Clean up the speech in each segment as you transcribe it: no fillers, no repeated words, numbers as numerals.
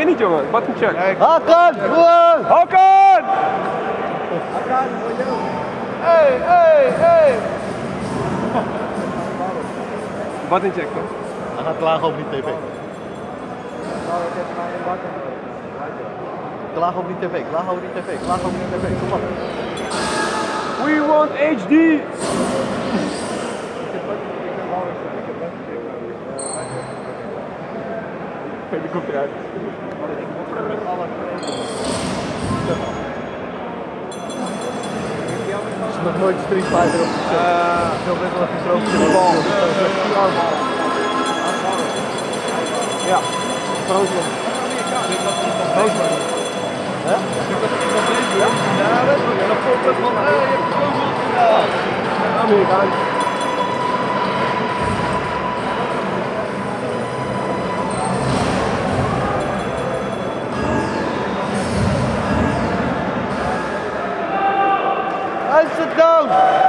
ken niet, jongen. Button check. Hakan! Hakan! Hey! Button check, toch? Hij gaat klagen over die tv. Klaag over die tv, klaag over die tv, klaag over die tv, kom op. We want HD! Die komt eruit. Is nog nooit Street Fighter op gezet? Ik wil best wel even een bal. Ja, Grootland. Grootland. Ja? Ja, dat is een rapport van, je hebt Grootland gedaan. Amerikaan. Sit down!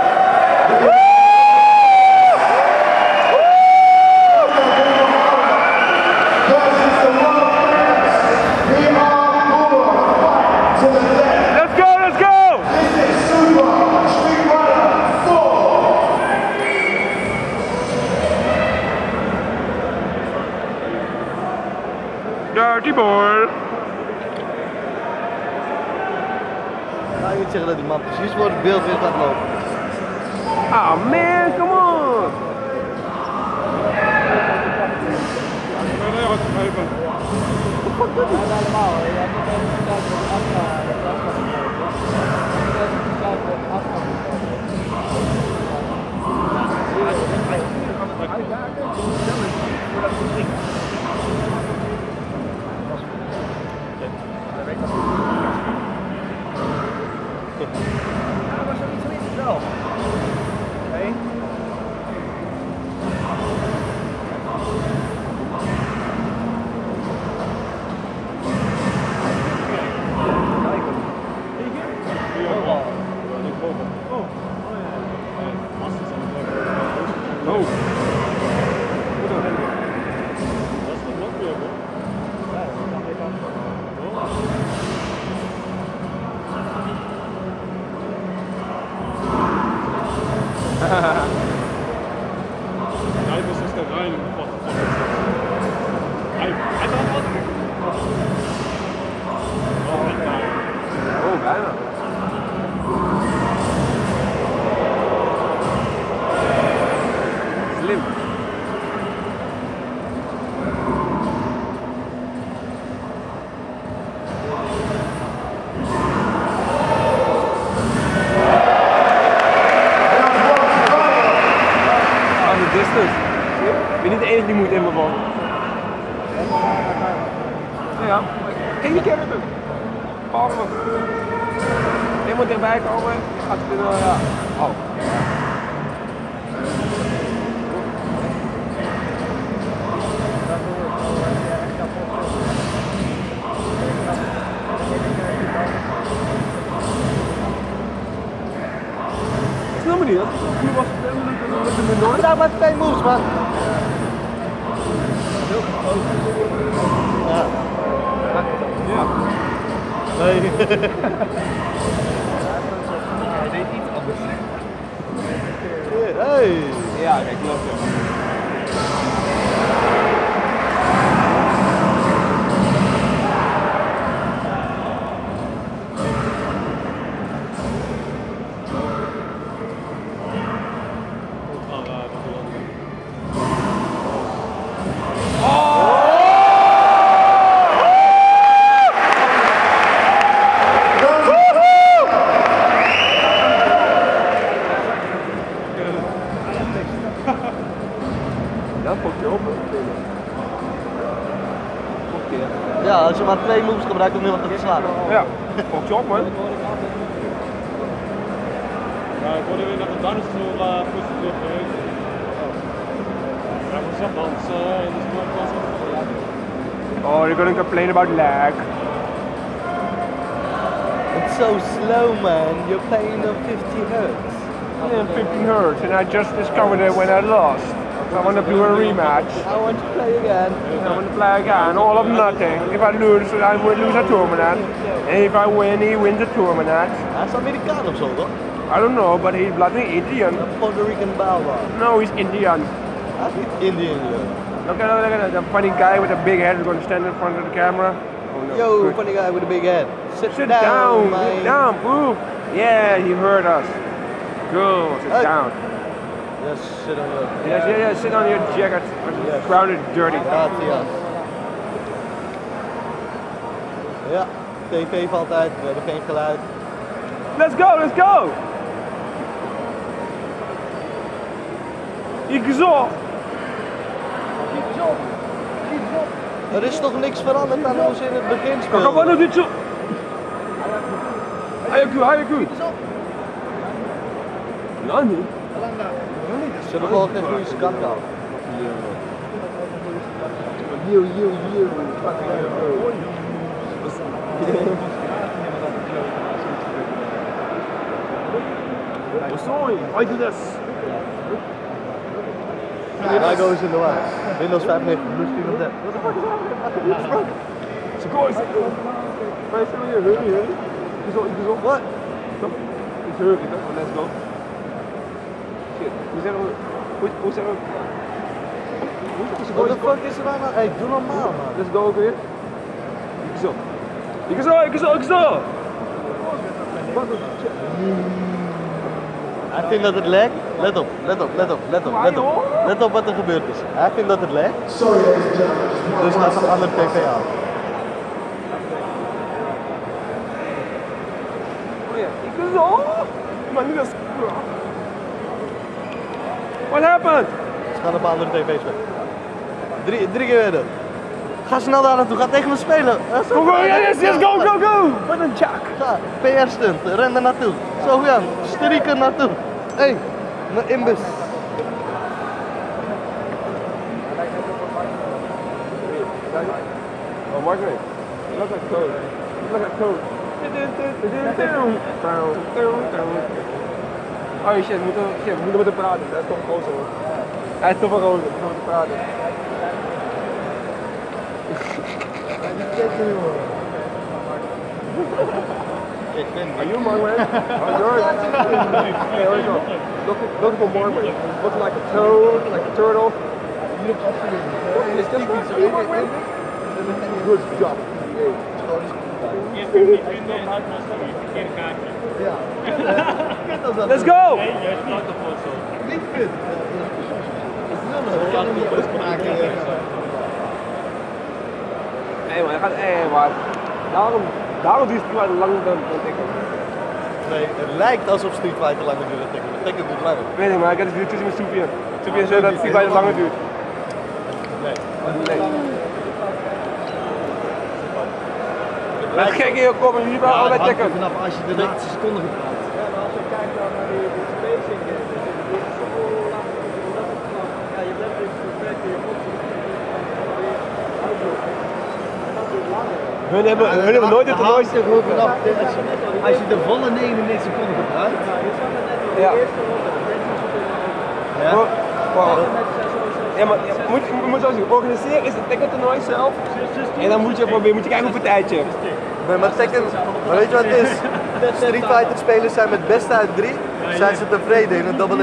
Let's go! Dirty boy! Nou, je moet zeggen dat die man precies voor het beeld weer gaat lopen. Ah man, come on! Rijbus is er rein im Oh, bijna. Slim. Distance. Ik ben niet de enige die moet inbevallen. Ja, kijk die camera doen. Palmen. Helemaal dichtbij komen. Gaat het er ja. Oh. Ik snap me niet, dat nu was het We daar maar 2 moves, man. Ja. Ja. Nee. Hij deed iets anders. Hey. Ja, dat klopt. Ja. Dat fok je op. Ja, als je maar 2 moves gebruikt om iemand te verslaan. Ja, fok je op, man. Ja, ik word weer naar de dinosaur positie op geweest. Ja, maar zeg dan, het is gewoon pas op. Oh, you're gonna complain about lag. It's so slow, man. You're playing on 50 hertz. Yeah, 15 hertz, and I just discovered it when I lost. I want to do a rematch. I want to play again. I want to play again, all of nothing. If I lose, I will lose a tournament. And if I win, he wins a tournament. Hij is Amerikaan of zo, toch? I don't know, but he's bloody Indian. Een Puerto Rican Balba. No, he's Indian. Hij is niet Indian, joh. Look at the funny guy with a big head who's going to stand in front of the camera. Oh, no. Yo, Good. funny guy with a big head. Sit down, man. sit down, boo. Yeah, he heard us. Go, sit Hey. down. Yes, sit on your... Yes, sit on your jacket. Yes. Crowded, dirty. Gracias. Ja, tv valt uit, we hebben geen geluid. Let's go, let's go. Ik zo. Er is toch niks veranderd aan hoe ze in het begin Kom maar speelden? dit zo. Hayaku. Nani? Ze hebben gewoon geen goede skat gehad. I do this. Daar goes in de war. Windows 95, Blue Screen of Death. What the fuck is happening? It's go. Hurry. What? It's hurry. Let's go. Shit. Hoe zeggen we? What the fuck is er aan? Hey, doe normaal, man. Let's go ook weer. Ik zo. Hij vindt dat het lekt. Let op. Let op wat er gebeurd is. Hij vindt dat het lekt. Dus gaat ze een andere tv aan. Ik zo. Maar niet als. What happened? Ze gaan op een andere tv spelen. Drie keer weer. Ga snel daar naartoe. Ga tegen me spelen. Go, yes, go. Wat een jack. Ga, PR-stunt. Ren er naartoe. Zo Jan, strieken naartoe. Hé, mijn inbus. Oh, Margaret. Look at code. Oh shit, we moeten met hem praten. Dat is toch een gozer hoor. Hij is toch een gozer, we moeten met hem praten. Are you Margaret? Oh, yours? Hey, where you go? Look for Margaret. Looks like a toad, like a turtle. Is dit good job. Let's go! Maar daarom duurt het lang dan tikken. Nee, het lijkt alsof Street Fighter langer duurt dan Tekken. Tekken duurt langer. Weet ik, maar ik heb het tussen met Soepie. Soepie zei dat Street Fighter langer duurt. Nee. Dat is gek hier komen, jullie waren al bij tikken. Vanaf als je de laatste seconde gebruikt. Ja, maar als je kijkt naar die spacing, ja, je bent dus perfect in je Hun hebben nooit het toernooi vanaf als je de volle 99 seconden gebruikt. Ja. Ja. Ja, maar je moet zo zien, organiseren is het Tekken toernooi zelf. En dan moet je kijken hoeveel tijd je hebt. Maar Tekken, maar weet je wat het is? Street Fighter spelers zijn met beste uit 3, zijn ze tevreden in een double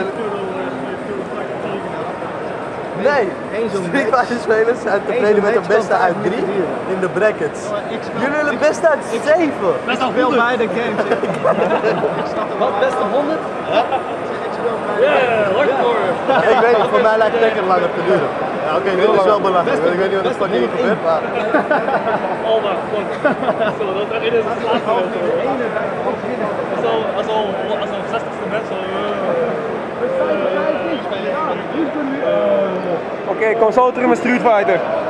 Nee, Street Fighter spelers zijn tevreden met de beste uit 3 in de brackets. Jullie willen beste uit 7. Best al veel bij de games. Wat, beste 100? Ja, hardcore. Ik weet niet, voor mij lijkt Tekken langer te duren. Ja, oké, dit is wel belangrijk. Ik weet niet wat er van hier gebeurt, maar... Oh my god. Zo, dat is het laatste. Als al 60ste mensen. Oké, kom zo terug met Street Fighter.